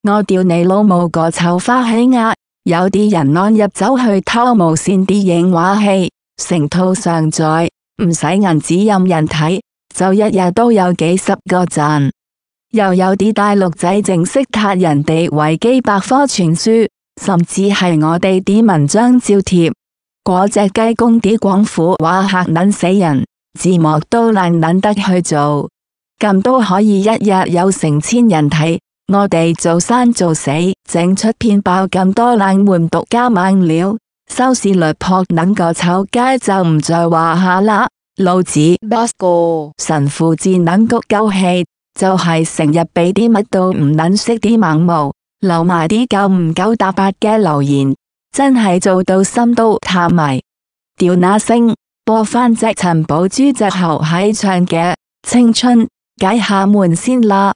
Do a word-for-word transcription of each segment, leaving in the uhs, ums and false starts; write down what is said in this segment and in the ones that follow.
我屌你老母個臭花起呀！有啲人按入走去偷無線電影話戲，成套上載，唔使銀紙任人睇，就一日都有幾十個讚。又有啲大陸仔正式撻人哋維基百科全書，甚至係我哋啲文章照貼。嗰隻雞公啲廣府話嚇撚死人，字幕都懶撚得去做，咁都可以一日有成千人睇。我哋做生做死，整出片爆咁多冷門獨家猛料，收視率撲撚個臭街就唔再話下啦。老子 boss 哥神父戰撚谷鳩氣，就係成日俾啲乜都唔撚識啲猛毛，留埋啲九唔九搭八嘅留言，真係做到心都探埋。屌那星，播翻隻陳寶珠隻喉喺唱嘅《青春》，解下悶先啦。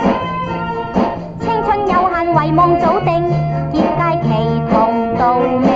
遺忘早定，業界期同道。